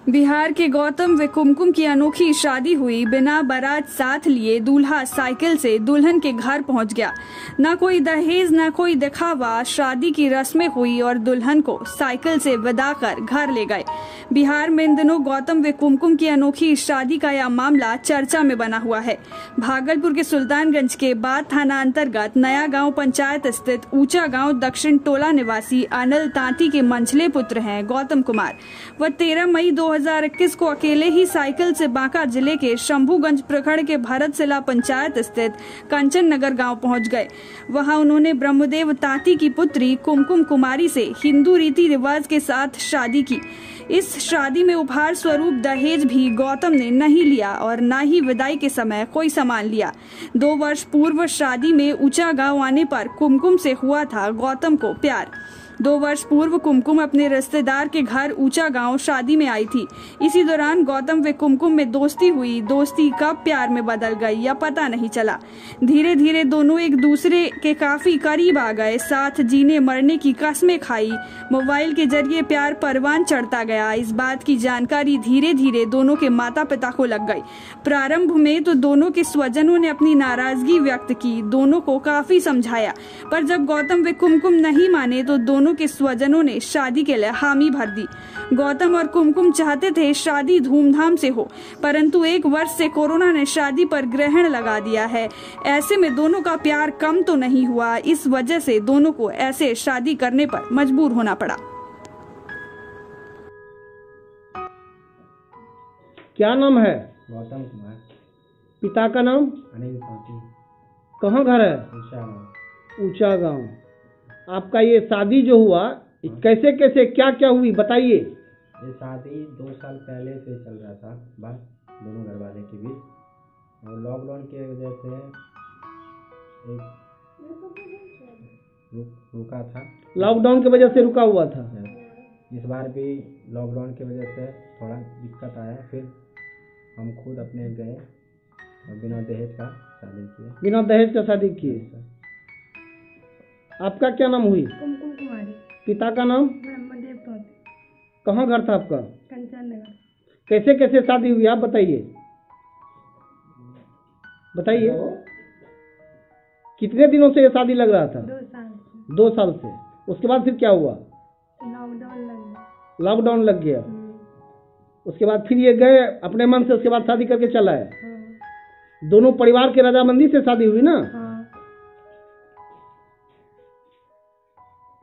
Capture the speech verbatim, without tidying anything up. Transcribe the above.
बिहार के गौतम व कुमकुम की अनोखी शादी हुई। बिना बारात साथ लिए दूल्हा साइकिल से दुल्हन के घर पहुंच गया। न कोई दहेज न कोई दिखावा, शादी की रस्में हुई और दुल्हन को साइकिल से विदा कर घर ले गए। बिहार में इन दिनों गौतम व कुमकुम की अनोखी शादी का यह मामला चर्चा में बना हुआ है। भागलपुर के सुल्तानगंज के बाद थाना अंतर्गत नया गांव पंचायत स्थित ऊंचा गांव दक्षिण टोला निवासी अनिल तांती के मंझले पुत्र हैं गौतम कुमार। वह तेरह मई दो हजार इक्कीस को अकेले ही साइकिल से बांका जिले के शंभूगंज प्रखंड के भरतसिला पंचायत स्थित कंचन नगर गांव पहुंच गए। वहां उन्होंने ब्रह्मदेव तांती की पुत्री कुमकुम कुमारी से हिंदू रीति रिवाज के साथ शादी की। इस शादी में उपहार स्वरूप दहेज भी गौतम ने नहीं लिया और न ही विदाई के समय कोई सामान लिया। दो वर्ष पूर्व शादी में ऊंचा गांव आने पर कुमकुम से हुआ था गौतम को प्यार। दो वर्ष पूर्व कुमकुम अपने रिश्तेदार के घर ऊंचा गांव शादी में आई थी। इसी दौरान गौतम व कुमकुम में दोस्ती हुई। दोस्ती कब प्यार में बदल गई या पता नहीं चला। धीरे धीरे दोनों एक दूसरे के काफी करीब आ गए। साथ जीने मरने की कस्में खाई। मोबाइल के जरिए प्यार परवान चढ़ता गया। इस बात की जानकारी धीरे धीरे दोनों के माता पिता को लग गई। प्रारंभ में तो दोनों के स्वजनों ने अपनी नाराजगी व्यक्त की, दोनों को काफी समझाया, पर जब गौतम व कुमकुम नहीं माने तो दोनों के स्वजनों ने शादी के लिए हामी भर दी। गौतम और कुमकुम चाहते थे शादी धूमधाम से हो, परंतु एक वर्ष से कोरोना ने शादी पर ग्रहण लगा दिया है। ऐसे में दोनों का प्यार कम तो नहीं हुआ। इस वजह से दोनों को ऐसे शादी करने पर मजबूर होना पड़ा। क्या नाम है? गौतम कुमार। पिता का नाम? अनिल तांती। कहाँ घर है? ऊंचा गाँव। ऊंचा गांव। आपका ये शादी जो हुआ, कैसे कैसे क्या क्या हुई बताइए। ये शादी दो साल पहले से चल रहा था, बात दोनों घर वाले के बीच, और लॉकडाउन की वजह से एक रुक, रुका था। लॉकडाउन की वजह से रुका हुआ था। इस बार भी लॉकडाउन की वजह से थोड़ा दिक्कत आया। फिर हम खुद अपने गए और बिना दहेज का शादी किए। बिना दहेज का शादी किए। आपका क्या नाम हुई? कुमकुम कुमारी। पिता का नाम? ब्रह्मदेव तांती। कहाँ घर था आपका? कंचन नगर। कैसे कैसे शादी हुई आप बताइए, बताइए। कितने दिनों से ये शादी लग रहा था? दो साल से। दो साल से। उसके बाद फिर क्या हुआ? लॉकडाउन लग गया। लॉकडाउन लग गया। उसके बाद फिर ये गए अपने मन से, उसके बाद शादी करके चला है। हाँ। दोनों परिवार के रजामंदी से शादी हुई ना? हाँ।